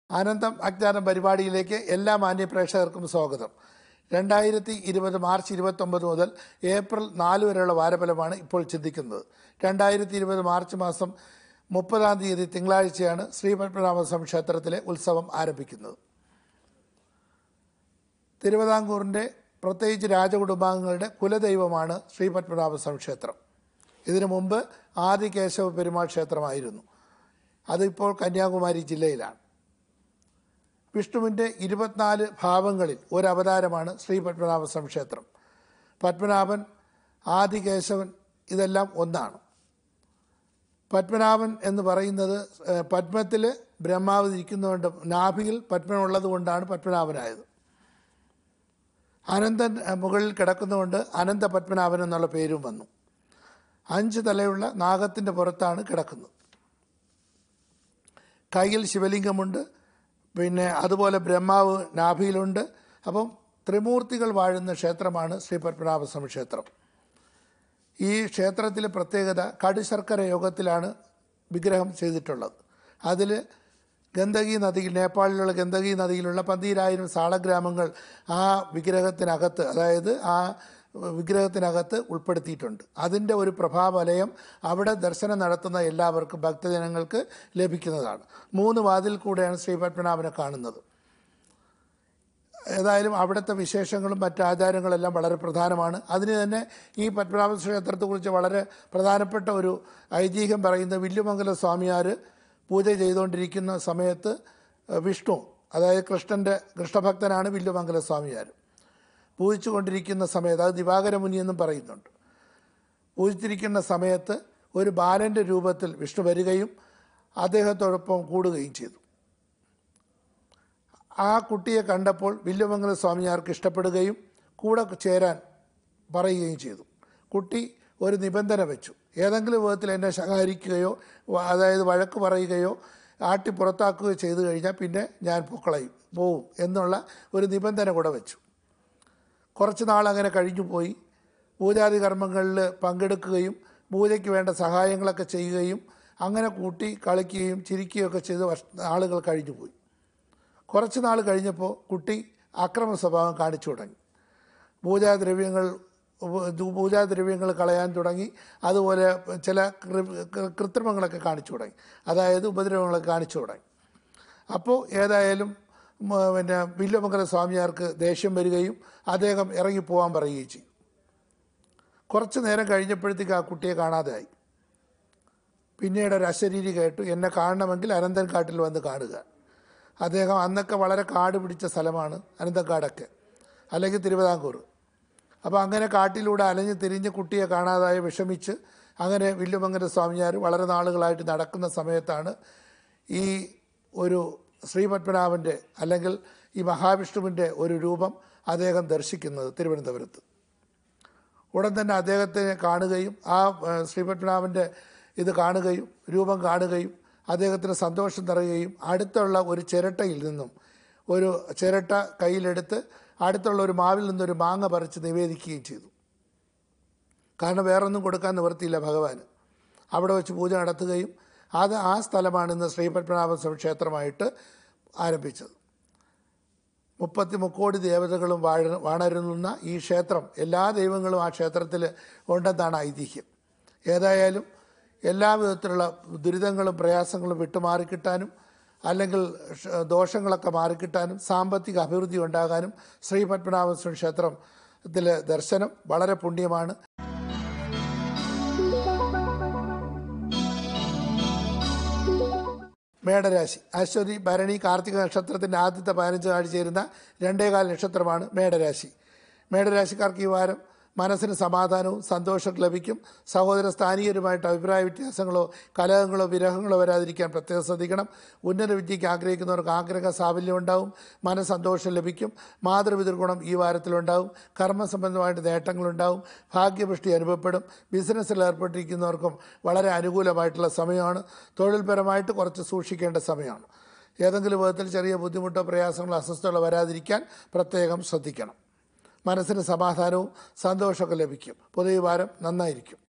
ആനന്ദം അജ്ഞാനം പരിപാടിയിലേക്ക് എല്ലാ മാന്യപ്രേക്ഷകർക്കും സ്വാഗതം. 2020 മാർച്ച് 29 മുതൽ ഏപ്രിൽ 4 വരെയുള്ള വാരഫലമാണ് ഇപ്പോൾ ചിന്തിക്കുന്നത്. 2020 മാർച്ച് മാസം 30-ാം തീയതി തിങ്കളാഴ്ചയാണ് ശ്രീപത്മനാഭസ്വാമി ക്ഷേത്രത്തിലെ ഉത്സവം ആരംഭിക്കുന്നത്. തിരുവിതാംകൂറിൻ്റെ പ്രത്യേകിച്ച് രാജകുടുംബാംഗങ്ങളുടെ കുലദൈവമാണ് ശ്രീപത്മനാഭസ്വാമി ക്ഷേത്രം. ഇതിനു മുമ്പ് ആദികേശവ പെരുമാൾ ക്ഷേത്രമായിരുന്നു. അതിപ്പോൾ കന്യാകുമാരി ജില്ലയിലാണ്. വിഷ്ണുവിൻ്റെ 24 ഭാവങ്ങളിൽ ഒരു അവതാരമാണ് ശ്രീപത്മനാഭസ്വാമി ക്ഷേത്രം. പത്മനാഭൻ, ആദികേശവൻ ഇതെല്ലാം ഒന്നാണ്. പത്മനാഭൻ എന്ന് പറയുന്നത് പത്മത്തിൽ ബ്രഹ്മാവ് ഇരിക്കുന്നതുകൊണ്ട്, നാഭിയിൽ പത്മനുള്ളത് കൊണ്ടാണ് പത്മനാഭനായത്. അനന്തൻ മുകളിൽ കിടക്കുന്നതുകൊണ്ട് അനന്ത പത്മനാഭൻ എന്നുള്ള പേരും വന്നു. 5 തലയുള്ള നാഗത്തിൻ്റെ പുറത്താണ് കിടക്കുന്നത്. കയ്യിൽ ശിവലിംഗമുണ്ട്, പിന്നെ അതുപോലെ ബ്രഹ്മാവ് നാഭിയിലുണ്ട്. അപ്പം ത്രിമൂർത്തികൾ വാഴുന്ന ക്ഷേത്രമാണ് ശ്രീപത്മനാഭസ്വാമി ക്ഷേത്രം. ഈ ക്ഷേത്രത്തിലെ പ്രത്യേകത കടുശർക്കര യോഗത്തിലാണ് വിഗ്രഹം ചെയ്തിട്ടുള്ളത്. അതിൽ ഗണ്ഡകി നദിയിൽ, നേപ്പാളിലുള്ള ഗണ്ഡകി നദിയിലുള്ള 12,000 സാളഗ്രാമങ്ങൾ ആ വിഗ്രഹത്തിനകത്ത്, അതായത് ആ വിഗ്രഹത്തിനകത്ത് ഉൾപ്പെടുത്തിയിട്ടുണ്ട്. അതിൻ്റെ ഒരു പ്രഭാവലയം അവിടെ ദർശനം നടത്തുന്ന എല്ലാവർക്കും, ഭക്തജനങ്ങൾക്ക് ലഭിക്കുന്നതാണ്. 3 വാതിൽ കൂടെയാണ് ശ്രീപത്മനാഭനെ കാണുന്നത്. ഏതായാലും അവിടുത്തെ വിശേഷങ്ങളും മറ്റ് ആചാരങ്ങളെല്ലാം വളരെ പ്രധാനമാണ്. അതിന് തന്നെ ഈ പത്മനാഭ ക്ഷേത്രത്തെക്കുറിച്ച് വളരെ പ്രധാനപ്പെട്ട ഒരു ഐതിഹ്യം പറയുന്നത്, വില്ലുമംഗല സ്വാമിയാർ പൂജ ചെയ്തുകൊണ്ടിരിക്കുന്ന സമയത്ത് വിഷ്ണു, അതായത് കൃഷ്ണഭക്തനാണ് വില്ലുമംഗല സ്വാമിയാർ. പൂജിച്ചു കൊണ്ടിരിക്കുന്ന സമയത്ത്, അത് ദിവാകര മുനി എന്നും പറയുന്നുണ്ട്, പൂജിച്ചിരിക്കുന്ന സമയത്ത് ഒരു ബാലൻ്റെ രൂപത്തിൽ വിഷ്ണു വരികയും അദ്ദേഹത്തോടൊപ്പം കൂടുകയും ചെയ്തു. ആ കുട്ടിയെ കണ്ടപ്പോൾ വില്ലുമംഗല സ്വാമിയാർക്ക് ഇഷ്ടപ്പെടുകയും കൂടെ ചേരാൻ പറയുകയും ചെയ്തു. കുട്ടി ഒരു നിബന്ധന വെച്ചു, ഏതെങ്കിലും വിധത്തിൽ എന്നെ ശകാരിക്കുകയോ അതായത് വഴക്ക് പറയുകയോ ആട്ടി പുറത്താക്കുകയോ ചെയ്തു കഴിഞ്ഞാൽ പിന്നെ ഞാൻ പോവും എന്നുള്ള ഒരു നിബന്ധന കൂടെ വെച്ചു. കുറച്ച് നാൾ അങ്ങനെ കഴിഞ്ഞു പോയി. പൂജാതി കർമ്മങ്ങളിൽ പങ്കെടുക്കുകയും പൂജയ്ക്ക് വേണ്ട സഹായങ്ങളൊക്കെ ചെയ്യുകയും അങ്ങനെ കൂട്ടി കളിക്കുകയും ചിരിക്കുകയൊക്കെ ചെയ്ത് ആളുകൾ കഴിഞ്ഞു പോയി. കുറച്ച് നാൾ കഴിഞ്ഞപ്പോൾ കുട്ടി അക്രമ സ്വഭാവം കാണിച്ചു തുടങ്ങി. പൂജാദ്രവ്യങ്ങൾ കളയാൻ തുടങ്ങി. അതുപോലെ ചില കൃത്രിമങ്ങളൊക്കെ കാണിച്ചു തുടങ്ങി, അതായത് ഉപദ്രവങ്ങളൊക്കെ കാണിച്ചു തുടങ്ങി. അപ്പോൾ ഏതായാലും പിന്നെ വില്ലുമംഗല സ്വാമിയാർക്ക് ദേഷ്യം വരികയും അദ്ദേഹം ഇറങ്ങിപ്പോകാൻ പറയുകയും ചെയ്യും. കുറച്ച് നേരം കഴിഞ്ഞപ്പോഴത്തേക്ക് ആ കുട്ടിയെ കാണാതെയായി. പിന്നീട് ഒരു അശരീരി കേട്ടു, എന്നെ കാണണമെങ്കിൽ അനന്തൻകാട്ടിൽ വന്ന് കാണുക. അദ്ദേഹം അന്നൊക്കെ വളരെ കാട് പിടിച്ച സ്ഥലമാണ് അനന്തൻകാടൊക്കെ, അല്ലെങ്കിൽ തിരുവിതാംകൂർ. അപ്പോൾ അങ്ങനെ കാട്ടിലൂടെ അലഞ്ഞ് തിരിഞ്ഞ് കുട്ടിയെ കാണാതായി വിഷമിച്ച് അങ്ങനെ വില്ലുമംഗല സ്വാമിയാർ വളരെ നാളുകളായിട്ട് നടക്കുന്ന സമയത്താണ് ഈ ഒരു ശ്രീപത്മനാഭൻ്റെ അല്ലെങ്കിൽ ഈ മഹാവിഷ്ണുവിൻ്റെ ഒരു രൂപം അദ്ദേഹം ദർശിക്കുന്നത് തിരുവനന്തപുരത്ത്. ഉടൻ തന്നെ അദ്ദേഹത്തെ കാണുകയും ആ ശ്രീപത്മനാഭൻ്റെ ഇത് കാണുകയും രൂപം കാണുകയും അദ്ദേഹത്തിന് സന്തോഷം നിറയുകയും അടുത്തുള്ള ഒരു ചിരട്ടയിൽ നിന്നും ഒരു ചിരട്ട കയ്യിലെടുത്ത് അടുത്തുള്ള ഒരു മാവിൽ നിന്നൊരു മാങ്ങ പറിച്ച് നിവേദിക്കുകയും ചെയ്തു. കാരണം വേറൊന്നും കൊടുക്കാൻ നിവൃത്തിയില്ല ഭഗവാന്. അവിടെ വെച്ച് പൂജ നടത്തുകയും ആ സ്ഥലമാണ് ഇന്ന് ശ്രീപത്മനാഭസ്വാമി ക്ഷേത്രമായിട്ട് ആരംഭിച്ചത്. 30 മുക്കോടി ദേവതകളും വാണരുന്ന ഈ ക്ഷേത്രം, എല്ലാ ദൈവങ്ങളും ആ ക്ഷേത്രത്തിൽ ഉണ്ടെന്നാണ് ഐതിഹ്യം. ഏതായാലും എല്ലാ വിധത്തിലുള്ള ദുരിതങ്ങളും പ്രയാസങ്ങളും വിട്ടുമാറിക്കിട്ടാനും അല്ലെങ്കിൽ ദോഷങ്ങളൊക്കെ മാറിക്കിട്ടാനും സാമ്പത്തിക അഭിവൃദ്ധി ഉണ്ടാകാനും ശ്രീപത്മനാഭസ്വാമി ക്ഷേത്രത്തിലെ ദർശനം വളരെ പുണ്യമാണ്. മേടരാശി, അശ്വതി, ഭരണി, കാർത്തിക നക്ഷത്രത്തിൻ്റെ ആദ്യത്തെ 15 നാൾ ചേരുന്ന 2.25 നക്ഷത്രമാണ് മേടരാശി. മേടരാശിക്കാർക്ക് ഈ വാരം മനസ്സിന് സമാധാനവും സന്തോഷവും ലഭിക്കും. സഹോദര സ്ഥാനീയരുമായിട്ട് അഭിപ്രായ വ്യത്യാസങ്ങളോ കലഹങ്ങളോ വിരഹങ്ങളോ വരാതിരിക്കാൻ പ്രത്യേകം ശ്രദ്ധിക്കണം. ഉന്നത വിദ്യയ്ക്ക് ആഗ്രഹിക്കുന്നവർക്ക് ആഗ്രഹ സാഫല്യം ഉണ്ടാവും. മനസ്സന്തോഷം ലഭിക്കും. മാതൃപിതൃഗുണം ഈ വാരത്തിലുണ്ടാവും. കർമ്മസംബന്ധമായിട്ട് നേട്ടങ്ങളുണ്ടാവും. ഭാഗ്യപുഷ്ടി അനുഭവപ്പെടും. ബിസിനസ്സിൽ ഏർപ്പെട്ടിരിക്കുന്നവർക്കും വളരെ അനുകൂലമായിട്ടുള്ള സമയമാണ്. തൊഴിൽപരമായിട്ട് കുറച്ച് സൂക്ഷിക്കേണ്ട സമയമാണ്. ഏതെങ്കിലും വിധത്തിൽ ചെറിയ ബുദ്ധിമുട്ടോ പ്രയാസങ്ങളോ അസ്വസ്ഥതകളോ വരാതിരിക്കാൻ പ്രത്യേകം ശ്രദ്ധിക്കണം. മനസ്സിന് സമാധാനവും സന്തോഷമൊക്കെ ലഭിക്കും. പൊതുവെ വാരം നന്നായിരിക്കും.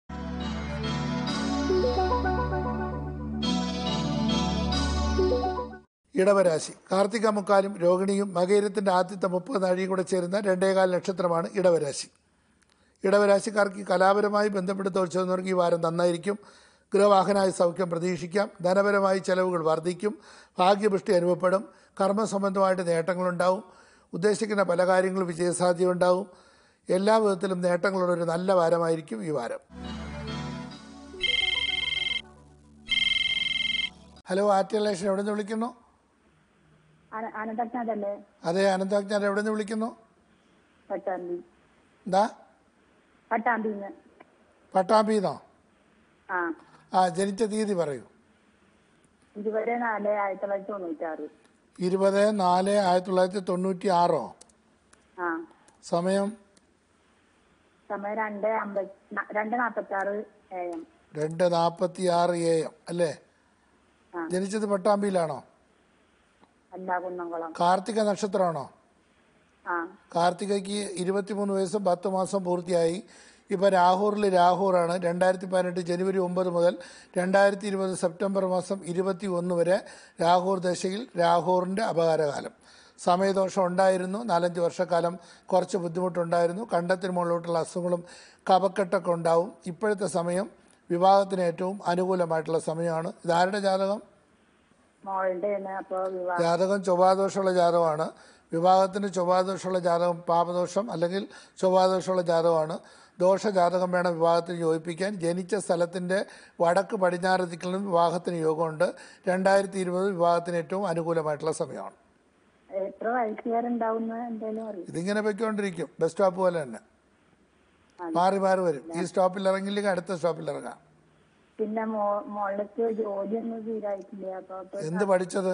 ഇടവരാശി കാർത്തിക മുക്കാലും രോഹിണിയും മകയിരത്തിൻ്റെ ആദ്യത്തെ 30 നാഴിയും കൂടെ ചേരുന്ന 2.25 നക്ഷത്രമാണ് ഇടവരാശി. ഇടവരാശിക്കാർക്ക് കലാപരമായി ബന്ധപ്പെട്ട് തോൽച്ചവർക്ക് ഈ വാരം നന്നായിരിക്കും. ഗൃഹവാഹനായ സൗഖ്യം പ്രതീക്ഷിക്കാം. ധനപരമായി ചെലവുകൾ വർദ്ധിക്കും. ഭാഗ്യപുഷ്ടി അനുഭവപ്പെടും. കർമ്മസംബന്ധമായിട്ട് നേട്ടങ്ങളുണ്ടാവും. ഉദ്ദേശിക്കുന്ന പല കാര്യങ്ങളും വിജയസാധ്യത ഉണ്ടാവും. എല്ലാ വിധത്തിലും നേട്ടങ്ങളുള്ള ഒരു നല്ല വാരമായിരിക്കും ഈ വാരം. ഹലോ, ആർട്ടിലേഷൻ എവിടെ നിന്ന് വിളിക്കുന്നു? അതെ, അനന്തജ്ഞാൻ എവിടെ നിന്ന് വിളിക്കുന്നു? എന്താ? പട്ടാമ്പിന്നോ? ജനിച്ച തീയതി പറയൂ. 20/4/1996. സമയം 2:46 AM അല്ലേ? ജനിച്ചത് പട്ടാമ്പിയിലാണോ? കാർത്തിക നക്ഷത്രമാണോ? കാർത്തികയ്ക്ക് 23 വയസ്സും 10 മാസം പൂർത്തിയായി. ഇപ്പോൾ രാഹുറാണ്. 2018 ജനുവരി 9 മുതൽ 2020 സെപ്റ്റംബർ മാസം 21 വരെ രാഹുർ ദശയിൽ രാഹുറിൻ്റെ അപകാരകാലം. സമയദോഷം ഉണ്ടായിരുന്നു. 4-5 വർഷക്കാലം കുറച്ച് ബുദ്ധിമുട്ടുണ്ടായിരുന്നു. കണ്ടത്തിന് മുകളിലോട്ടുള്ള അസുഖങ്ങളും കഫക്കെട്ടൊക്കെ ഉണ്ടാവും. ഇപ്പോഴത്തെ സമയം വിവാഹത്തിന് ഏറ്റവും അനുകൂലമായിട്ടുള്ള സമയമാണ്. ഇതാരുടെ ജാതകം? ജാതകം ചൊവ്വാദോഷമുള്ള ജാതകമാണ്. വിവാഹത്തിന് ചൊവ്വാദോഷമുള്ള ജാതകം പാപദോഷം അല്ലെങ്കിൽ ചൊവ്വാദോഷമുള്ള ജാതകമാണ്. ദോഷജാതകം വേണം വിവാഹത്തിന് യോജിപ്പിക്കാൻ. ജനിച്ച സ്ഥലത്തിൻ്റെ വടക്ക് പടിഞ്ഞാറ് ദിക്കിലും വിവാഹത്തിന് യോഗമുണ്ട്. 2020 വിവാഹത്തിന് ഏറ്റവും അനുകൂലമായിട്ടുള്ള സമയമാണ്. ഇതിങ്ങനെ പൊയ്ക്കൊണ്ടിരിക്കും. ബസ് സ്റ്റോപ്പ് പോലെ തന്നെ മാറി മാറി വരും. ഈ സ്റ്റോപ്പിൽ ഇറങ്ങില്ലെങ്കിൽ അടുത്ത സ്റ്റോപ്പിൽ ഇറങ്ങാം. പിന്നെ ജോലിയൊന്നും തീരായിട്ടില്ല. എന്ത് പഠിച്ചത്?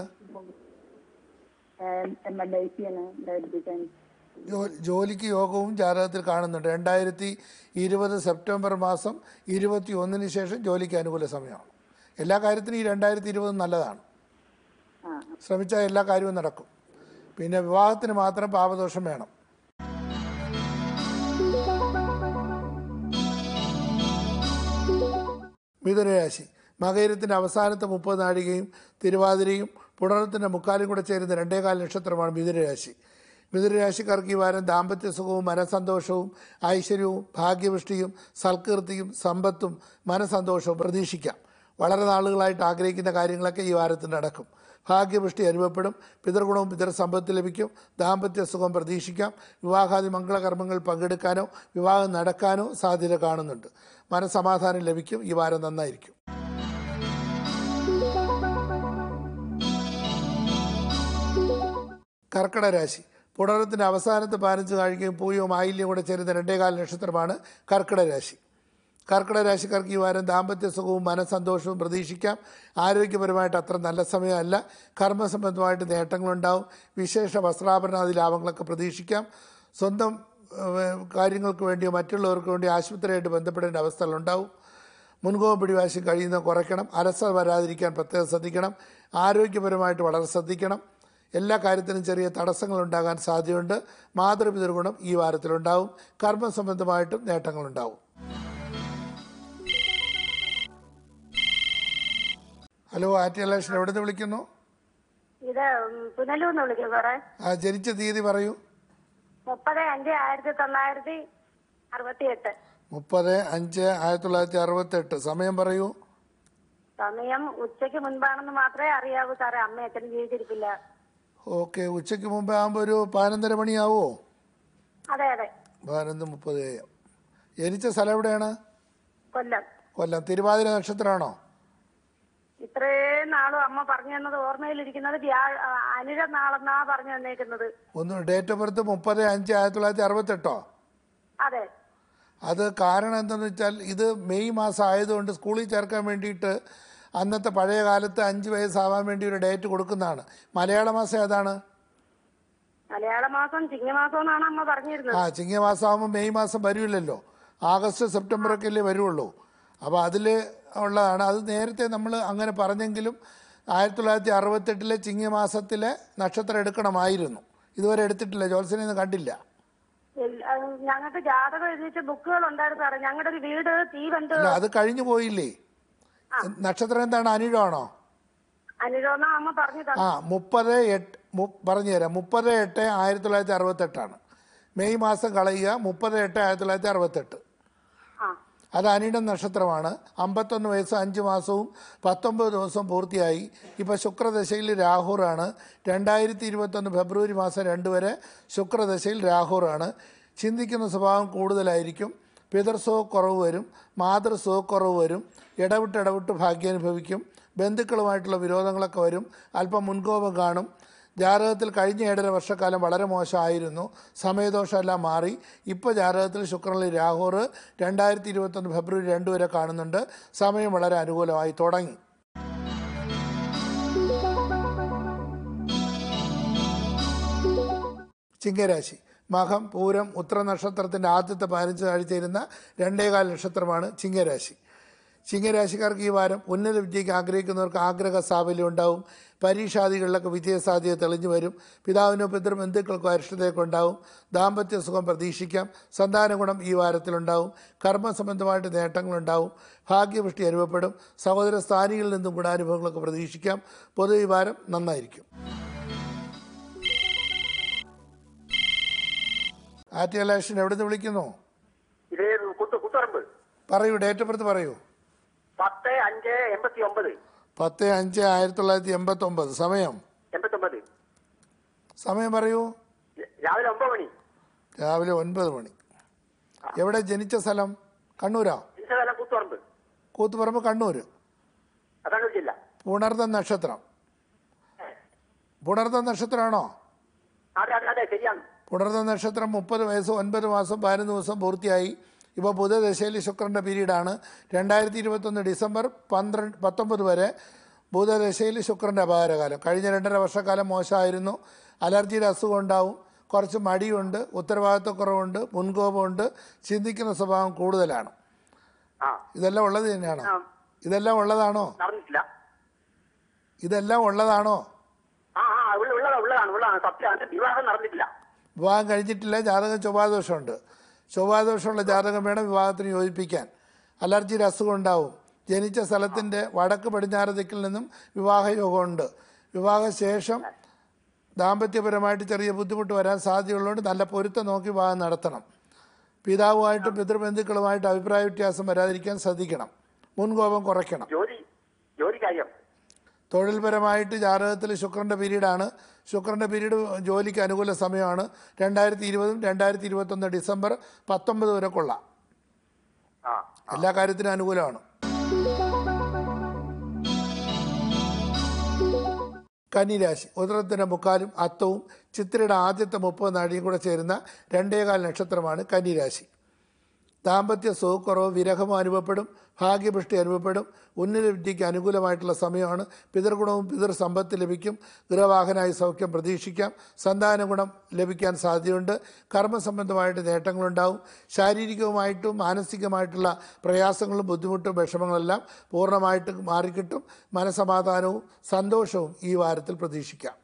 ജോലിക്ക് യോഗവും ജാതകത്തിൽ കാണുന്നുണ്ട്. 2020 സെപ്റ്റംബർ മാസം 21 ശേഷം ജോലിക്ക് അനുകൂല സമയമാണ്. എല്ലാ കാര്യത്തിനും ഈ 2020 നല്ലതാണ്. ശ്രമിച്ചാൽ എല്ലാ കാര്യവും നടക്കും. പിന്നെ വിവാഹത്തിന് മാത്രം പാപദോഷം വേണം. മിഥുനരാശി മകയിരത്തിൻ്റെ അവസാനത്തെ 30 നാഴികയും തിരുവാതിരയും പുണർത്തിൻ്റെ മുക്കാലും കൂടെ ചേരുന്ന 2.25 നക്ഷത്രമാണ് മിഥുനരാശി. മിഥുനരാശിക്കാർക്ക് ഈ വാരം ദാമ്പത്യ സുഖവും മനസ്സന്തോഷവും ഐശ്വര്യവും ഭാഗ്യപുഷ്ടിയും സൽകീർത്തിയും സമ്പത്തും മനസ്സന്തോഷവും പ്രതീക്ഷിക്കാം. വളരെ നാളുകളായിട്ട് ആഗ്രഹിക്കുന്ന കാര്യങ്ങളൊക്കെ ഈ വാരത്തിൽ നടക്കും. ഭാഗ്യപുഷ്ടി അനുഭവപ്പെടും. പിതൃഗുണവും പിതൃസമ്പത്ത് ലഭിക്കും. ദാമ്പത്യ സുഖം പ്രതീക്ഷിക്കാം. വിവാഹാദി മംഗളകർമ്മങ്ങൾ പങ്കെടുക്കാനോ വിവാഹം നടക്കാനോ സാധ്യത കാണുന്നുണ്ട്. മനസ്സമാധാനം ലഭിക്കും. ഈ വാരം നന്നായിരിക്കും. കർക്കിടകരാശി പുണർത്തിൻ്റെ അവസാനത്തെ 15 നാഴികയും പൂയവും ആയില്യം കൂടെ ചേരുന്ന 2.25 നക്ഷത്രമാണ് കർക്കിടകരാശി. കർക്കിടകരാശിക്കാർക്ക് ഈ വാരം ദാമ്പത്യ സുഖവും മനസ്സന്തോഷവും പ്രതീക്ഷിക്കാം. ആരോഗ്യപരമായിട്ട് അത്ര നല്ല സമയമല്ല. കർമ്മസംബന്ധമായിട്ട് നേട്ടങ്ങളുണ്ടാവും. വിശേഷ വസ്ത്രാഭരണാദി ലാഭങ്ങളൊക്കെ പ്രതീക്ഷിക്കാം. സ്വന്തം കാര്യങ്ങൾക്ക് വേണ്ടിയോ മറ്റുള്ളവർക്ക് വേണ്ടി ആശുപത്രിയായിട്ട് ബന്ധപ്പെടേണ്ട അവസ്ഥകളുണ്ടാവും. മുൻകോപം പിടിവാശി കഴിയുന്ന കുറയ്ക്കണം. അലസത വരാതിരിക്കാൻ പ്രത്യേകം ശ്രദ്ധിക്കണം. ആരോഗ്യപരമായിട്ട് വളരെ ശ്രദ്ധിക്കണം. എല്ലാ കാര്യത്തിനും ചെറിയ തടസ്സങ്ങളുണ്ടാകാൻ സാധ്യതയുണ്ട്. മാതൃപിതൃഗുണം ഈ വാരത്തിലുണ്ടാവും. കർമ്മസംബന്ധമായിട്ടും നേട്ടങ്ങളുണ്ടാവും. ഹലോ, ആറ്റിലേഷൻ എവിടെ നിന്ന് വിളിക്കുന്നു? ജനിച്ച തീയതി പറയൂ. 30/5/1968. സമയം പറയൂ. സമയം ഉച്ചയ്ക്ക് മുൻപാണെന്ന് മാത്രമേ അറിയാവൂ സാറേ. അമ്മ അച്ഛനും ജീവിച്ചിരിക്കില്ല. ഓക്കെ, ഉച്ചയ്ക്ക് മുമ്പ് ആകുമ്പോൾ ഒരു 11:30 മണിയാവോ? അതെ അതെ. 11:30 AM. ജനിച്ച സ്ഥലം എവിടെയാണ്? കൊല്ലം. തിരുവാതിര നക്ഷത്രമാണോ? ഇത്രയും നാളും അമ്മ പറഞ്ഞു തന്നത് ഓർമ്മയിലിരിക്കുന്നത് അനിഴ നാളെന്നാ പറഞ്ഞു തന്നേക്കുന്നത്. ഒന്ന് ഡേറ്റ് ഓഫ് ബർത്ത് 30/5/1968. അതെ. അത് കാരണം എന്താണെന്ന് വെച്ചാൽ ഇത് മെയ് മാസം ആയതുകൊണ്ട് സ്കൂളിൽ ചേർക്കാൻ വേണ്ടിയിട്ട് അന്നത്തെ പഴയ കാലത്ത് 5 വയസ്സാവാൻ വേണ്ടി ഒരു ഡേറ്റ് കൊടുക്കുന്നതാണ്. മലയാള മാസം ഏതാണ്? മലയാള മാസം ചിങ്ങമാസം എന്നാണ് അമ്മ പറഞ്ഞിരുന്നത്. ചിങ്ങമാസം ആകുമ്പോൾ മെയ് മാസം വരില്ലല്ലോ. ആഗസ്റ്റ് സെപ്റ്റംബറൊക്കെ അല്ലേ വരുള്ളൂ. അപ്പോൾ അതിൽ ഉള്ളതാണ്. അത് നേരത്തെ നമ്മൾ അങ്ങനെ പറഞ്ഞെങ്കിലും 1968 ചിങ്ങമാസത്തിലെ നക്ഷത്രം എടുക്കണമായിരുന്നു. ഇതുവരെ എടുത്തിട്ടില്ല. ജോത്സ്യനെയൊന്നും കണ്ടില്ല. ഞങ്ങൾക്ക് ജാതകം എഴുതിച്ച ബുക്കുകൾ ഉണ്ടായിരുന്നു സാറേ. ഞങ്ങളുടെ ഒരു വീട് തീ കണ്ട്. അത് കഴിഞ്ഞു പോയില്ലേ? നക്ഷത്രം എന്താണ്? അനിഴമാണോ? അനുരോധം അമ്മ പറഞ്ഞു തന്നു. 30/8 പറഞ്ഞുതരാം. 30/8/1968 മെയ് മാസം കളയുക. 30/8/1968 ആ അത് അനിടം നക്ഷത്രമാണ്. 51 വയസ്സ് 5 മാസവും 19 ദിവസവും പൂർത്തിയായി. ഇപ്പോൾ ശുക്രദശയിൽ രാഹുറാണ്. 2021 ഫെബ്രുവരി മാസം 2 വരെ ശുക്രദശയിൽ രാഹുറാണ്. ചിന്തിക്കുന്ന സ്വഭാവം കൂടുതലായിരിക്കും. പിതൃസുഖക്കുറവ് വരും, മാതൃസുഖക്കുറവ് വരും. ഇടവിട്ട് ഭാഗ്യാനുഭവിക്കും. ബന്ധുക്കളുമായിട്ടുള്ള വിരോധങ്ങളൊക്കെ വരും. അല്പം മുൻകോപം കാണും. ജാതകത്തിൽ കഴിഞ്ഞ 1.5 വർഷക്കാലം വളരെ മോശമായിരുന്നു. സമയദോഷമെല്ലാം മാറി. ഇപ്പോൾ ജാതകത്തിൽ ശുക്രനിൽ രാഹുർ 2021 ഫെബ്രുവരി 2 വരെ കാണുന്നുണ്ട്. സമയം വളരെ അനുകൂലമായി തുടങ്ങി. ചിങ്ങരാശി മകം, പൂരം, ഉത്തര നക്ഷത്രത്തിൻ്റെ ആദ്യത്തെ 15 ആഴ്ച ഇരുന്ന 2.25 നക്ഷത്രമാണ് ചിങ്ങരാശി. ചിങ്ങരാശിക്കാർക്ക് ഈ വാരം ഉന്നത വിദ്യയ്ക്ക് ആഗ്രഹിക്കുന്നവർക്ക് ആഗ്രഹ സാഫല്യം ഉണ്ടാവും. പരീക്ഷാദികളിലൊക്കെ വിജയസാധ്യത തെളിഞ്ഞു വരും. പിതാവിനോ പിതൃബന്ധുക്കൾക്കോ അരിഷ്ടതയൊക്കെ ഉണ്ടാവും. ദാമ്പത്യ സുഖം പ്രതീക്ഷിക്കാം. സന്താന ഗുണം ഈ വാരത്തിലുണ്ടാവും. കർമ്മസംബന്ധമായിട്ട് നേട്ടങ്ങളുണ്ടാവും. ഭാഗ്യപുഷ്ടി അനുഭവപ്പെടും. സഹോദര സ്ഥാനികളിൽ നിന്നും ഗുണാനുഭവങ്ങളൊക്കെ പ്രതീക്ഷിക്കാം. പൊതുവെ ഈ വാരം നന്നായിരിക്കും. ആറ്റുകാലാക്ഷൻ എവിടെ നിന്ന് വിളിക്കുന്നു? പറയൂ, ഡേറ്റ് ഓഫ് ബർത്ത് പറയൂ. 10/5/1989. സമയം പറയൂ. രാവിലെ 9 മണി. എവിടെ ജനിച്ച സ്ഥലം? കണ്ണൂരാ? കൂത്തുപറമ്പ്, കണ്ണൂർ. പുണർദം നക്ഷത്രം. പുണർദം നക്ഷത്രമാണോ? പുണർദം നക്ഷത്രം 30 വയസ്സ് 9 മാസം 11 ദിവസം പൂർത്തിയായി. ഇപ്പോൾ ബുധദശയിൽ ശുക്രൻ്റെ പീരീഡാണ്. 2021 ഡിസംബർ 19 വരെ ബുധദശയിൽ ശുക്രൻ്റെ അപകാരകാലം. കഴിഞ്ഞ 2.5 വർഷക്കാലം മോശമായിരുന്നു. അലർജിയുടെ അസുഖം ഉണ്ടാവും. കുറച്ച് മടിയുണ്ട്, ഉത്തരവാദിത്വക്കുറവുണ്ട്, മുൻകോപമുണ്ട്, ചിന്തിക്കുന്ന സ്വഭാവം കൂടുതലാണ്. ഇതെല്ലാം ഉള്ളത് തന്നെയാണോ? ഇതെല്ലാം ഉള്ളതാണോ? വിവാഹം കഴിഞ്ഞിട്ടില്ല. ജാതകം ചൊവ്വാദോഷമുണ്ട്. ചൊവ്വാദോഷമുള്ള ജാതകം വേണം വിവാഹത്തിന് യോജിപ്പിക്കാൻ. അലർജിയുടെ അസുഖം ഉണ്ടാവും. ജനിച്ച സ്ഥലത്തിൻ്റെ വടക്ക് പടിഞ്ഞാറ് ദിക്കിൽ നിന്നും വിവാഹയോഗമുണ്ട്. വിവാഹശേഷം ദാമ്പത്യപരമായിട്ട് ചെറിയ ബുദ്ധിമുട്ട് വരാൻ സാധ്യതയുള്ളതുകൊണ്ട് നല്ല പൊരുത്തം നോക്കി വിവാഹം നടത്തണം. പിതാവുമായിട്ടും പിതൃബന്ധുക്കളുമായിട്ട് അഭിപ്രായ വ്യത്യാസം വരാതിരിക്കാൻ ശ്രദ്ധിക്കണം. മുൻകോപം കുറയ്ക്കണം. തൊഴിൽപരമായിട്ട് ജാതകത്തിൽ ശുക്രൻ്റെ പീരീഡാണ്. ശുക്രൻ്റെ പീരീഡ് ജോലിക്ക് അനുകൂല സമയമാണ്. 2020 2021 ഡിസംബർ 19 വരെ കൊള്ളാം. എല്ലാ കാര്യത്തിനും അനുകൂലമാണ്. കന്നിരാശി ഉത്തരത്തിൻ്റെ മുക്കാലും അത്തവും ചിത്രയുടെ ആദ്യത്തെ 30 നാഴിയും കൂടെ ചേരുന്ന 2.25 നക്ഷത്രമാണ് കന്നിരാശി. ദാമ്പത്യ സുഖക്കുറവ്, വിരഹമോ അനുഭവപ്പെടും. ഭാഗ്യപുഷ്ടി അനുഭവപ്പെടും. ഉന്നത വിദ്യയ്ക്ക് അനുകൂലമായിട്ടുള്ള സമയമാണ്. പിതൃഗുണവും പിതൃസമ്പത്ത് ലഭിക്കും. ഗൃഹവാഹനായി സൗഖ്യം പ്രതീക്ഷിക്കാം. സന്താന ഗുണം ലഭിക്കാൻ സാധ്യതയുണ്ട്. കർമ്മസംബന്ധമായിട്ട് നേട്ടങ്ങളുണ്ടാവും. ശാരീരികവുമായിട്ടും മാനസികമായിട്ടുള്ള പ്രയാസങ്ങളും ബുദ്ധിമുട്ടും വിഷമങ്ങളെല്ലാം പൂർണ്ണമായിട്ട് മാറിക്കിട്ടും. മനസമാധാനവും സന്തോഷവും ഈ വാരത്തിൽ പ്രതീക്ഷിക്കാം.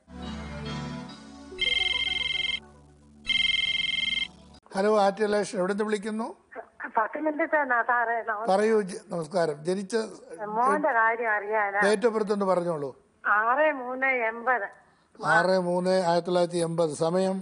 ഹലോ, ആറ്റുകാലാക്ഷൻ എവിടെ നിന്ന് വിളിക്കുന്നു? പറയൂ. നമസ്കാരം. ജനിച്ച മോന്റെ കാര്യം അറിയാനാ. ഡേറ്റ് ഓഫ് ബർത്ത് ഒന്ന് പറഞ്ഞോളൂ. 6/3/1980. സമയം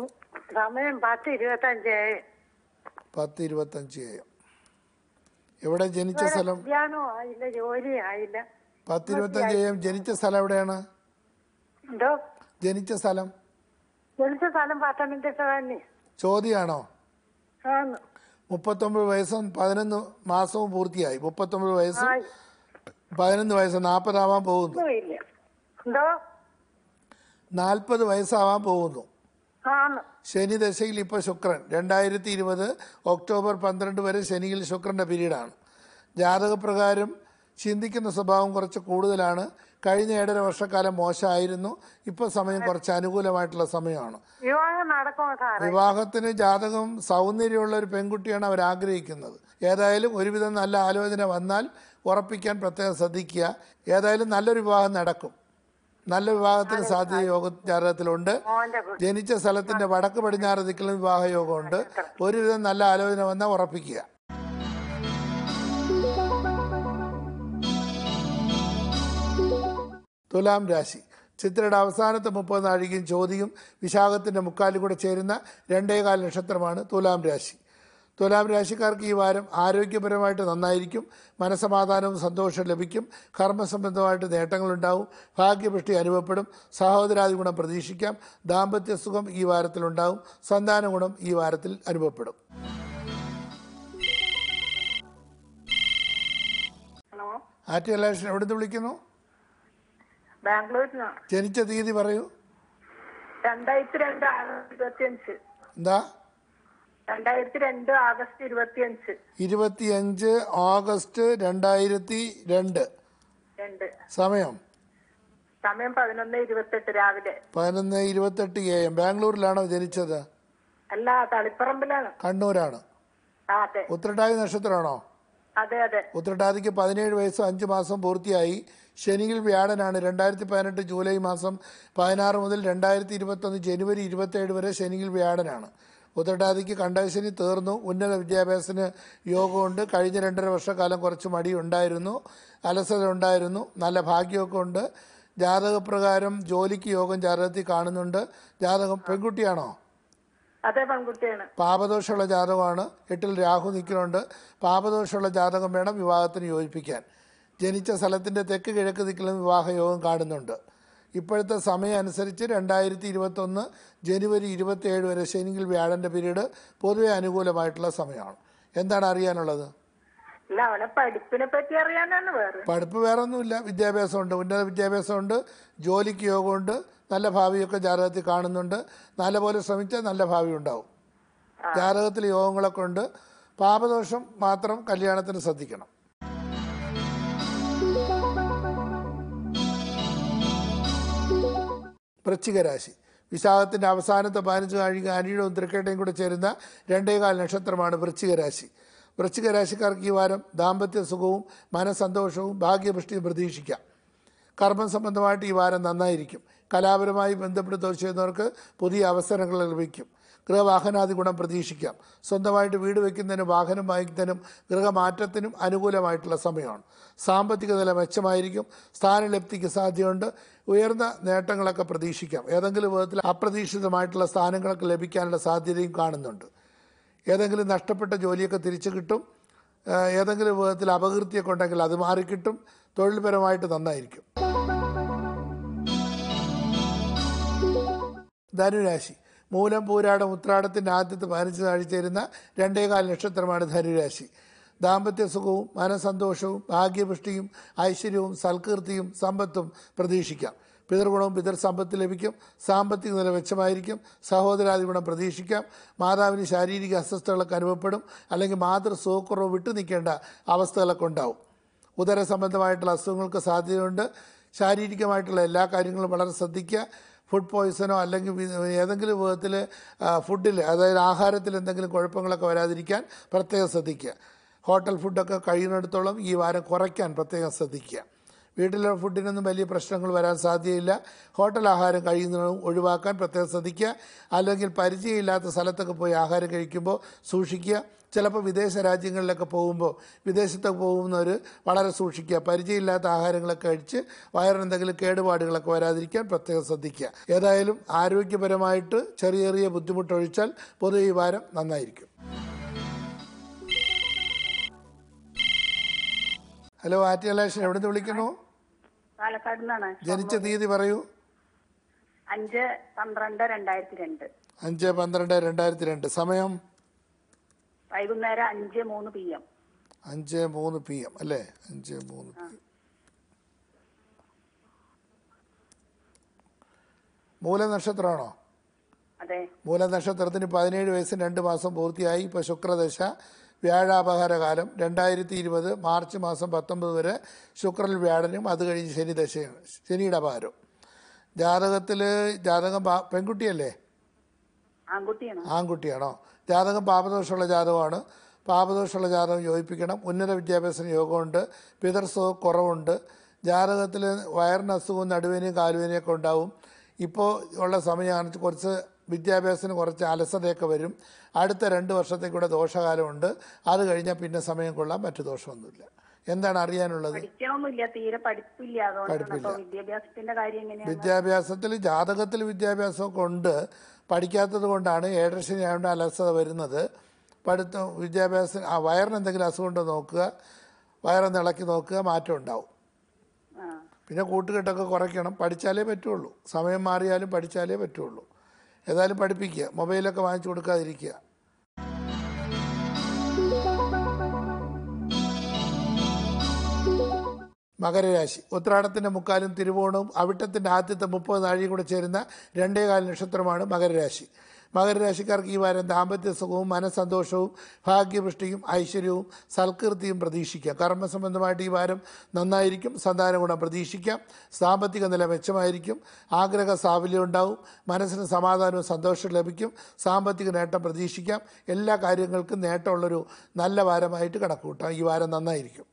10:25. എവിടെ ജനിച്ച സ്ഥലം? ആയില്ല, ജോലി ആയില്ല. 10:25 ജനിച്ച സ്ഥലം എവിടെയാണ്? എന്തോ ജനിച്ച സ്ഥലം പത്തനംതിട്ട തന്നെ. ചോദ്യമാണോ? 39 വയസ്സും 11 മാസവും പൂർത്തിയായി. 39 വയസ്സും 11 വയസ്സ് 40 ആവാൻ പോകുന്നു. 40 വയസ്സാവാൻ പോകുന്നു. ശനി ദശയിൽ ഇപ്പോൾ ശുക്രൻ 2020 ഒക്ടോബർ 12 വരെ ശനിയിൽ ശുക്രൻ്റെ പീരീഡാണ്. ജാതകപ്രകാരം ചിന്തിക്കുന്ന സ്വഭാവം കുറച്ച് കൂടുതലാണ്. കഴിഞ്ഞ 1.5 വർഷക്കാലം മോശമായിരുന്നു. ഇപ്പോൾ സമയം കുറച്ച് അനുകൂലമായിട്ടുള്ള സമയമാണ്. വിവാഹത്തിന് ജാതകം സൗന്ദര്യമുള്ള ഒരു പെൺകുട്ടിയാണ് അവർ ആഗ്രഹിക്കുന്നത്. ഏതായാലും ഒരുവിധം നല്ല ആലോചന വന്നാൽ ഉറപ്പിക്കാൻ പ്രത്യേകം ശ്രദ്ധിക്കുക. ഏതായാലും നല്ലൊരു വിവാഹം നടക്കും. നല്ല വിവാഹത്തിന് സാധ്യത യോഗ ജാതകത്തിലുണ്ട്. ജനിച്ച സ്ഥലത്തിൻ്റെ വടക്ക് പടിഞ്ഞാറ് ദിക്കിലും വിവാഹ യോഗമുണ്ട്. ഒരുവിധം നല്ല ആലോചന വന്നാൽ ഉറപ്പിക്കുക. തുലാം രാശി. ചിത്രയുടെ അവസാനത്തെ 30 നാഴികയും ചോതിയും വിശാഖത്തിൻ്റെ മുക്കാലും കൂടെ ചേരുന്ന 2.25 നക്ഷത്രമാണ് തുലാം രാശി. തുലാം രാശിക്കാർക്ക് ഈ വാരം ആരോഗ്യപരമായിട്ട് നന്നായിരിക്കും. മനസ്സമാധാനവും സന്തോഷവും ലഭിക്കും. കർമ്മസംബന്ധമായിട്ട് നേട്ടങ്ങളുണ്ടാവും. ഭാഗ്യപുഷ്ടി അനുഭവപ്പെടും. സഹോദരാദി ഗുണം പ്രതീക്ഷിക്കാം. ദാമ്പത്യ സുഖം ഈ വാരത്തിലുണ്ടാവും. സന്താന ഗുണം ഈ വാരത്തിൽ അനുഭവപ്പെടും. ആറ്റുകലാഷൻ എവിടെ നിന്ന് വിളിക്കുന്നു? ബാംഗ്ലൂരിൽ. ജനിച്ച തീയതി പറയൂ. 2002 ആഗസ്റ്റ് 25. എന്താ? 2002 ആഗസ്റ്റ് 25. 25 ഓഗസ്റ്റ് 2002. സമയം 11:28 രാവിലെ. 11:28 AM. ബാംഗ്ലൂരിലാണോ ജനിച്ചത്? അല്ല, തളിപ്പറമ്പിലാണ്. കണ്ണൂരാണ്. അതെ. ഉത്രട്ടാതി നക്ഷത്രമാണോ? അതെ അതെ. ഉത്രട്ടാതിക്ക് 17 വയസ്സ് 5 മാസം പൂർത്തിയായി. ശനിയിൽ വ്യാഴനാണ്. 2018 ജൂലൈ മാസം 16 മുതൽ 2021 ജനുവരി 27 വരെ ശനിയിൽ വ്യാഴനാണ്. ഉത്രട്ടാതിക്ക് കണ്ടകശനി തീർന്നു. ഉന്നത വിദ്യാഭ്യാസത്തിന് യോഗമുണ്ട്. കഴിഞ്ഞ 2.5 വർഷക്കാലം കുറച്ച് മടി ഉണ്ടായിരുന്നു, അലസത ഉണ്ടായിരുന്നു. നല്ല ഭാഗ്യമൊക്കെ ഉണ്ട്. ജാതകപ്രകാരം ജോലിക്ക് യോഗം ജാതകത്തിൽ കാണുന്നുണ്ട്. ജാതകം പെൺകുട്ടിയാണോ? അതെ, പെൺകുട്ടിയാണ്. പാപദോഷമുള്ള ജാതകമാണ്. 8ൽ രാഹു നിൽക്കുന്നുണ്ട്. പാപദോഷമുള്ള ജാതകം വേണം വിവാഹത്തിന് യോജിപ്പിക്കാൻ. ജനിച്ച സ്ഥലത്തിൻ്റെ തെക്ക് കിഴക്ക് ദിക്കിലും വിവാഹയോഗം കാണുന്നുണ്ട്. ഇപ്പോഴത്തെ സമയം അനുസരിച്ച് 2021 ജനുവരി 27 വരെ ശനിയിൽ വ്യാഴൻ്റെ പീരീഡ് പൊതുവെ അനുകൂലമായിട്ടുള്ള സമയമാണ്. എന്താണ് അറിയാനുള്ളത്? അല്ല, അവനെ പഠിപ്പിനെ പറ്റി അറിയാനാണ്. പഠിപ്പ് വേറെ ഒന്നുമില്ല. വിദ്യാഭ്യാസമുണ്ട്, ഉന്നത വിദ്യാഭ്യാസമുണ്ട്, ജോലിക്ക് യോഗമുണ്ട്, നല്ല ഭാവിയൊക്കെ ജാതകത്തിൽ കാണുന്നുണ്ട്. നല്ലപോലെ ശ്രമിച്ചാൽ നല്ല ഭാവി ഉണ്ടാവും. ജാതകത്തിൽ യോഗങ്ങളൊക്കെ ഉണ്ട്. പാപദോഷം മാത്രം കല്യാണത്തിന് ശ്രദ്ധിക്കണം. വൃശ്ചിക രാശി. വിശാഖത്തിൻ്റെ അവസാനത്തെ 15 നാഴിക അനിഴവും തൃക്കേട്ടയും കൂടെ ചേരുന്ന 2.25 നക്ഷത്രമാണ് വൃശ്ചിക രാശി. വൃശ്ചിക രാശിക്കാർക്ക് ഈ വാരം ദാമ്പത്യ സുഖവും മനസ്സന്തോഷവും ഭാഗ്യപുഷ്ടിയും പ്രതീക്ഷിക്കാം. കർമ്മം സംബന്ധമായിട്ട് ഈ വാരം നന്നായിരിക്കും. കലാപരമായി ബന്ധപ്പെട്ട് തൊഴിൽ ചെയ്യുന്നവർക്ക് പുതിയ അവസരങ്ങൾ ലഭിക്കും. ഗൃഹവാഹനാദി ഗുണം പ്രതീക്ഷിക്കാം. സ്വന്തമായിട്ട് വീട് വയ്ക്കുന്നതിനും വാഹനം വാങ്ങിക്കുന്നതിനും ഗൃഹമാറ്റത്തിനും അനുകൂലമായിട്ടുള്ള സമയമാണ്. സാമ്പത്തിക നില മെച്ചമായിരിക്കും. സ്ഥാനലബ്ധിക്ക് സാധ്യതയുണ്ട്. ഉയർന്ന നേട്ടങ്ങളൊക്കെ പ്രതീക്ഷിക്കാം. ഏതെങ്കിലും വിധത്തിൽ അപ്രതീക്ഷിതമായിട്ടുള്ള സ്ഥാനങ്ങളൊക്കെ ലഭിക്കാനുള്ള സാധ്യതയും കാണുന്നുണ്ട്. ഏതെങ്കിലും നഷ്ടപ്പെട്ട ജോലിയൊക്കെ തിരിച്ചു കിട്ടും. ഏതെങ്കിലും വിധത്തിൽ അപകീർത്തിയൊക്കെ ഉണ്ടെങ്കിൽ അത് മാറിക്കിട്ടും. തൊഴിൽപരമായിട്ട് നന്നായിരിക്കും. ധനുരാശി. മൂലം പൂരാടം ഉത്രാടത്തിൻ്റെ ആദ്യത്തെ 15 നാഴി ചേരുന്ന 2.25 നക്ഷത്രമാണ് ധനുരാശി. ദാമ്പത്യ സുഖവും മനസ്സന്തോഷവും ഭാഗ്യപുഷ്ടിയും ഐശ്വര്യവും സൽകീർത്തിയും സമ്പത്തും പ്രതീക്ഷിക്കാം. പിതൃഗുണവും പിതൃസമ്പത്ത് ലഭിക്കും. സാമ്പത്തിക നില മെച്ചമായിരിക്കും. സഹോദരാദി ഗുണം പ്രതീക്ഷിക്കാം. മാതാവിന് ശാരീരിക അസ്വസ്ഥതകളൊക്കെ അനുഭവപ്പെടും. അല്ലെങ്കിൽ മാതൃസുഖക്കുറവ് വിട്ടു നിൽക്കേണ്ട അവസ്ഥകളൊക്കെ ഉണ്ടാവും. ഉദര സംബന്ധമായിട്ടുള്ള അസുഖങ്ങൾക്ക് സാധ്യതയുണ്ട്. ശാരീരികമായിട്ടുള്ള എല്ലാ കാര്യങ്ങളും വളരെ ശ്രദ്ധിക്കുക. ഫുഡ് പോയ്സണോ അല്ലെങ്കിൽ ഏതെങ്കിലും വിധത്തിൽ ഫുഡിൽ, അതായത് ആഹാരത്തിൽ എന്തെങ്കിലും കുഴപ്പങ്ങളൊക്കെ വരാതിരിക്കാൻ പ്രത്യേകം ശ്രദ്ധിക്കുക. ഹോട്ടൽ ഫുഡൊക്കെ കഴിയുന്നിടത്തോളം ഈ വാരം കുറയ്ക്കാൻ പ്രത്യേകം ശ്രദ്ധിക്കുക. വീട്ടിലെ ഫുഡിനൊന്നും വലിയ പ്രശ്നങ്ങൾ വരാൻ സാധ്യതയില്ല. ഹോട്ടൽ ആഹാരം കഴിയുന്നതും ഒഴിവാക്കാൻ പ്രത്യേകം ശ്രദ്ധിക്കുക. അല്ലെങ്കിൽ പരിചയമില്ലാത്ത സ്ഥലത്തൊക്കെ പോയി ആഹാരം കഴിക്കുമ്പോൾ സൂക്ഷിക്കുക. ചിലപ്പോൾ വിദേശ രാജ്യങ്ങളിലൊക്കെ പോകുമ്പോൾ വിദേശത്തൊക്കെ പോകുന്നവർ വളരെ സൂക്ഷിക്കുക. പരിചയമില്ലാത്ത ആഹാരങ്ങളൊക്കെ കഴിച്ച് വയറിനെന്തെങ്കിലും കേടുപാടുകളൊക്കെ വരാതിരിക്കാൻ പ്രത്യേകം ശ്രദ്ധിക്കുക. ഏതായാലും ആരോഗ്യപരമായിട്ട് ചെറിയ ചെറിയ ബുദ്ധിമുട്ടൊഴിച്ചാൽ പൊതുവെ ഈ വാരം നന്നായിരിക്കും. ഹലോ, ആറ്റുകലാഷൻ എവിടെ നിന്ന് വിളിക്കുന്നു? പാലക്കാട് നിന്നാണ്. ജനിച്ച തീയതി പറയൂ. 5/12/2002. 5/12/2002. സമയം വൈകുന്നേരം 5:03 PM. 5:03 PM അല്ലേ? 5:03 PM. മൂലനക്ഷത്രമാണോ? അതെ. മൂലനക്ഷത്രത്തിന് 17 വയസ്സും 2 മാസം പൂർത്തിയായി. ഇപ്പോൾ ശുക്രദശ, വ്യാഴാപഹാരകാലം. 2020 മാർച്ച് മാസം 19 വരെ ശുക്രൽ വ്യാഴനും, അത് കഴിഞ്ഞ് ശനിദശയാണ്, ശനിയുടെ അപഹാരം. ജാതകം പെൺകുട്ടിയല്ലേ? ആൺകുട്ടിയാണോ? ജാതകം പാപദോഷമുള്ള ജാതകമാണ്. പാപദോഷമുള്ള ജാതകം യോജിപ്പിക്കണം. ഉന്നത വിദ്യാഭ്യാസത്തിന് യോഗമുണ്ട്. പിതൃസുഖ കുറവുണ്ട്. ജാതകത്തിൽ വയറിന് അസുഖവും നടുവേനയും കാലുവേനയൊക്കെ ഉണ്ടാവും. ഇപ്പോൾ ഉള്ള സമയമാണ് കുറച്ച് വിദ്യാഭ്യാസത്തിന് കുറച്ച് അലസതയൊക്കെ വരും. അടുത്ത 2 വർഷത്തേക്കൂടെ ദോഷകാലമുണ്ട്. അത് കഴിഞ്ഞാൽ പിന്നെ സമയം കൊള്ളാൻ മറ്റു ദോഷമൊന്നുമില്ല. എന്താണ് അറിയാനുള്ളത്? പഠിക്കണമൊന്നുമില്ല, തീരെ പഠിപ്പില്ല. അതുകൊണ്ടാണ്. അപ്പൊ വിദ്യാഭ്യാസത്തിന്റെ കാര്യം എങ്ങനെയാണ്? വിദ്യാഭ്യാസത്തിൽ ജാതകത്തിൽ വിദ്യാഭ്യാസമൊക്കെ ഉണ്ട്, പഠിക്കാത്തത് കൊണ്ടാണ് ഏഴരശനി ആയതുകൊണ്ട് അലസത വരുന്നത്. പഠിത്തം വിദ്യാഭ്യാസം വയറിന് എന്തെങ്കിലും അസുഖം ഉണ്ടോ നോക്കുക, വയറൊന്ന് ഇളക്കി നോക്കുക, മാറ്റം ഉണ്ടാവും. പിന്നെ കൂട്ടുകെട്ടൊക്കെ കുറയ്ക്കണം, പഠിച്ചാലേ പറ്റുള്ളൂ. സമയം മാറിയാലും പഠിച്ചാലേ പറ്റുള്ളൂ. ഏതായാലും പഠിപ്പിക്കുക, മൊബൈലൊക്കെ വാങ്ങിച്ചു കൊടുക്കാതിരിക്കുക. മകരരാശി ഉത്രാടത്തിൻ്റെ മുക്കാലും തിരുവോണവും അവിട്ടത്തിൻ്റെ ആദ്യത്തെ 30 നാഴിയും കൂടെ ചേരുന്ന 2.25 നക്ഷത്രമാണ് മകരരാശി. മകരരാശിക്കാർക്ക് ഈ വാരം ദാമ്പത്യ സുഖവും മനസ്സന്തോഷവും ഭാഗ്യപുഷ്ടിയും ഐശ്വര്യവും സൽകീർത്തിയും പ്രതീക്ഷിക്കാം. കർമ്മസംബന്ധമായിട്ട് ഈ വാരം നന്നായിരിക്കും. സന്താന ഗുണം പ്രതീക്ഷിക്കാം. സാമ്പത്തിക നില മെച്ചമായിരിക്കും. ആഗ്രഹ സാഫല്യം ഉണ്ടാവും. മനസ്സിന് സമാധാനവും സന്തോഷവും ലഭിക്കും. സാമ്പത്തിക നേട്ടം പ്രതീക്ഷിക്കാം. എല്ലാ കാര്യങ്ങൾക്കും നേട്ടമുള്ളൊരു നല്ല വാരമായിട്ട് കണക്കുകൂട്ടാം. ഈ വാരം നന്നായിരിക്കും.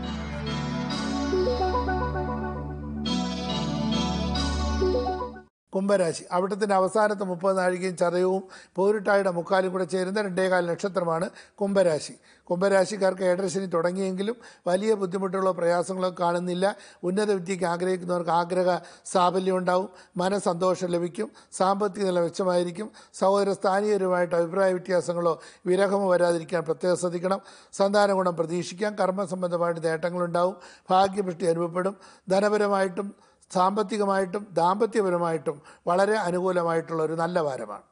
കുംഭരാശി അവിട്ടത്തിൻ്റെ അവസാനത്തെ 30 നാഴികയും ചതയവും പോരുട്ടായുടെ മുക്കാലും കൂടെ ചേരുന്ന 2.25 നക്ഷത്രമാണ് കുംഭരാശി. കുംഭരാശിക്കാർക്ക് ഏഴരശനി തുടങ്ങിയെങ്കിലും വലിയ ബുദ്ധിമുട്ടുകളോ പ്രയാസങ്ങളോ കാണുന്നില്ല. ഉന്നത വിദ്യയ്ക്ക് ആഗ്രഹിക്കുന്നവർക്ക് ആഗ്രഹ സാഫല്യം ഉണ്ടാവും. മനസ്സന്തോഷം ലഭിക്കും. സാമ്പത്തിക നില മെച്ചമായിരിക്കും. സഹോദര സ്ഥാനീയരുമായിട്ട് അഭിപ്രായ വ്യത്യാസങ്ങളോ വിരഹമോ വരാതിരിക്കാൻ പ്രത്യേകം ശ്രദ്ധിക്കണം. സന്താന ഗുണം പ്രതീക്ഷിക്കാം. കർമ്മസംബന്ധമായിട്ട് നേട്ടങ്ങളുണ്ടാവും. ഭാഗ്യപുഷ്ടി അനുഭവപ്പെടും. ധനപരമായിട്ടും സാമ്പത്തികമായിട്ടും ദാമ്പത്യപരമായിട്ടും വളരെ അനുകൂലമായിട്ടുള്ള ഒരു നല്ല വാരമാണ്.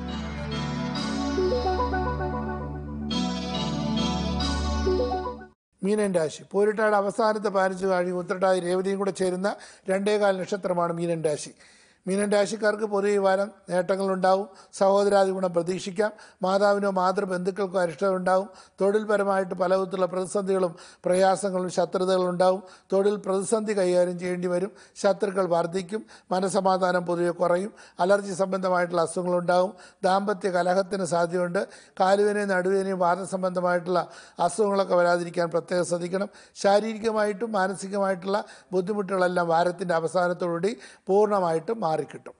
മീനൻ രാശി പോരിട്ടാട് അവസാനത്തെ 15 നാഴി ഉത്രട്ടാതി രേവതിയും കൂടെ ചേരുന്ന 2.25 നക്ഷത്രമാണ് മീനൻ രാശി. മീനൻ രാശിക്കാർക്ക് പൊതുവെ ഈ വാരം നേട്ടങ്ങളുണ്ടാവും. സഹോദരാദി ഗുണം പ്രതീക്ഷിക്കാം. മാതാവിനോ മാതൃബന്ധുക്കൾക്കോ അരിഷ്ടമുണ്ടാവും. തൊഴിൽപരമായിട്ട് പലവിധത്തിലുള്ള പ്രതിസന്ധികളും പ്രയാസങ്ങളും ശത്രുതകളും ഉണ്ടാവും. തൊഴിൽ പ്രതിസന്ധി കൈകാര്യം ചെയ്യേണ്ടി വരും. ശത്രുക്കൾ വർദ്ധിക്കും. മനസമാധാനം പൊതുവെ കുറയും. അലർജി സംബന്ധമായിട്ടുള്ള അസുഖങ്ങളുണ്ടാവും. ദാമ്പത്യ കലഹത്തിന് സാധ്യതയുണ്ട്. കാലുവേനയും നടുവേനയും വാദസംബന്ധമായിട്ടുള്ള അസുഖങ്ങളൊക്കെ വരാതിരിക്കാൻ പ്രത്യേകം ശ്രദ്ധിക്കണം. ശാരീരികമായിട്ടും മാനസികമായിട്ടുള്ള ബുദ്ധിമുട്ടുകളെല്ലാം വാരത്തിൻ്റെ അവസാനത്തോടുകൂടി പൂർണ്ണമായിട്ടും മാറിക്കിട്ടും.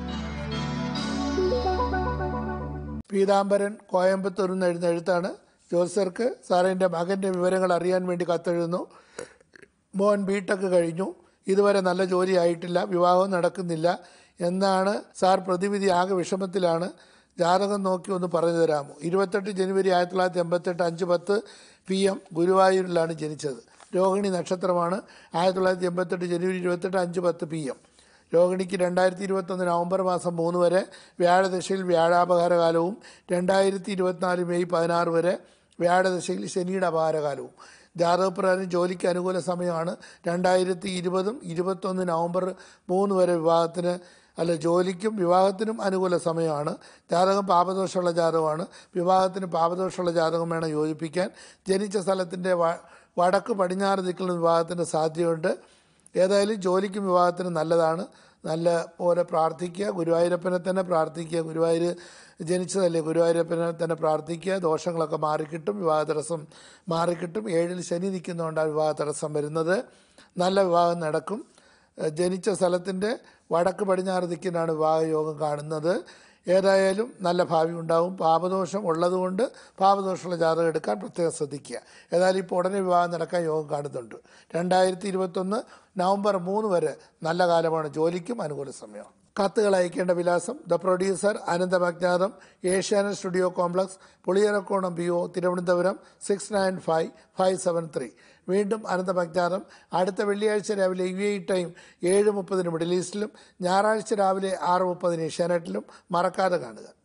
പീതാംബരൻ കോയമ്പത്തൂരിൽ നിന്ന് എഴുതുന്ന എഴുത്താണ്. ജോത്സ്യർക്ക് സാറേ എൻ്റെ മകൻ്റെ വിവരങ്ങൾ അറിയാൻ വേണ്ടി കത്തെഴുതുന്നു. മോൻ ബിടെക് കഴിഞ്ഞു, ഇതുവരെ നല്ല ജോലി ആയിട്ടില്ല, വിവാഹം നടക്കുന്നില്ല എന്നാണ് സാർ. പ്രതിവിധി ആകെ വിഷമത്തിലാണ്. ജാതകം നോക്കി ഒന്ന് പറഞ്ഞു തരാമോ? 28 ജനുവരി 1988 5:10 PM ഗുരുവായൂരിലാണ് ജനിച്ചത്. രോഹിണി നക്ഷത്രമാണ്. 1988 ജനുവരി 28 5:10 PM. രോഹിണിക്ക് 2021 നവംബർ മാസം 3 വരെ വ്യാഴദശയിൽ വ്യാഴാപഹാരകാലവും 2024 മെയ് 16 വരെ വ്യാഴദശയിൽ ശനിയുടെ അപഹാരകാലവും. ജാതകപ്രകാരം ജോലിക്ക് അനുകൂല സമയമാണ്. 2020 21 നവംബർ 3 വരെ ജോലിക്കും വിവാഹത്തിനും അനുകൂല സമയമാണ്. ജാതകം പാപദോഷമുള്ള ജാതകമാണ്. വിവാഹത്തിന് പാപദോഷമുള്ള ജാതകം വേണം യോജിപ്പിക്കാൻ. ജനിച്ച സ്ഥലത്തിൻ്റെ വടക്ക് പടിഞ്ഞാറ് ദിക്കിലും വിവാഹത്തിൻ്റെ സാധ്യതയുണ്ട്. ഏതായാലും ജോലിക്കും വിവാഹത്തിനും നല്ലതാണ്. നല്ല പോലെ പ്രാർത്ഥിക്കുക. ഗുരുവായൂരപ്പനെ തന്നെ പ്രാർത്ഥിക്കുക. ഗുരുവായൂർ ജനിച്ചതല്ലേ, ഗുരുവായൂരപ്പനെ തന്നെ പ്രാർത്ഥിക്കുക. ദോഷങ്ങളൊക്കെ മാറിക്കിട്ടും. വിവാഹ തടസ്സം മാറിക്കിട്ടും. 7-ൽ ശനി നിൽക്കുന്നതുകൊണ്ടാണ് വിവാഹ തടസ്സം വരുന്നത്. നല്ല വിവാഹം നടക്കും. ജനിച്ച സ്ഥലത്തിൻ്റെ വടക്ക് പടിഞ്ഞാറ് ദിക്കിനാണ് വിവാഹയോഗം കാണുന്നത്. ഏതായാലും നല്ല ഭാവി ഉണ്ടാവും. പാപദോഷം ഉള്ളതുകൊണ്ട് പാപദോഷമുള്ള ജാതകം എടുക്കാൻ പ്രത്യേകം ശ്രദ്ധിക്കുക. ഏതായാലും ഇപ്പോൾ ഉടനെ വിവാഹം നടക്കാൻ യോഗം കാണുന്നുണ്ട്. 2021 നവംബർ 3 വരെ നല്ല കാലമാണ്. ജോലിക്കും അനുകൂല സമയമാണ്. കത്തുകൾ അയക്കേണ്ട വിലാസം: the producer, Ananthamajnatham, Asianet studio complex, Puliyarakonam PO, Thiruvananthapuram 695573. വീണ്ടും അനന്തമജ്ഞാതം. അടുത്ത വെള്ളിയാഴ്ച രാവിലെ UAE ടൈം 7:30 മിഡിൽ ഈസ്റ്റിലും ഞായറാഴ്ച രാവിലെ 6:30 ഏഷ്യാനെറ്റിലും. മറക്കാതെ കാണുക.